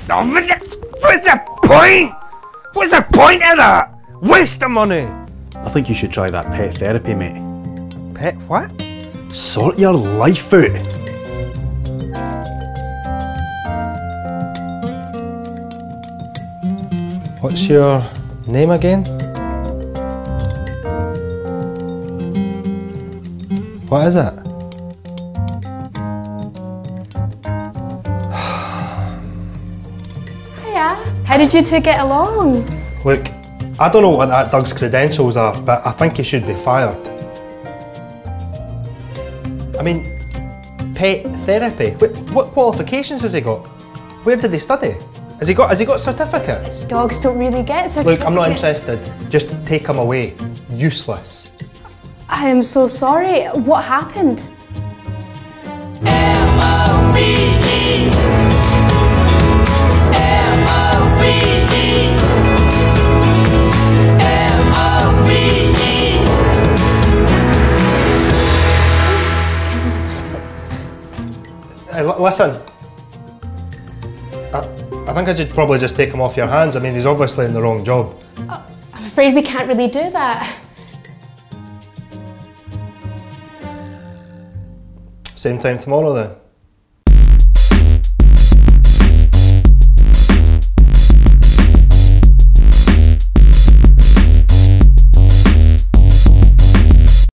Oh, what's the point? What's the point of that? Waste of money. I think you should try that pet therapy, mate. Pet what? Sort your life out. What's your name again? What is it? Hiya. How did you two get along? Look, I don't know what that Doug's credentials are, but I think he should be fired. I mean, pet therapy. What qualifications has he got? Where did he study? Has he got certificates? Dogs don't really get certificates. Look, I'm not interested. Just take him away. Useless. I am so sorry. What happened? Hey, listen. I think I should probably just take him off your hands. I mean, he's obviously in the wrong job. Oh, I'm afraid we can't really do that. Same time tomorrow then.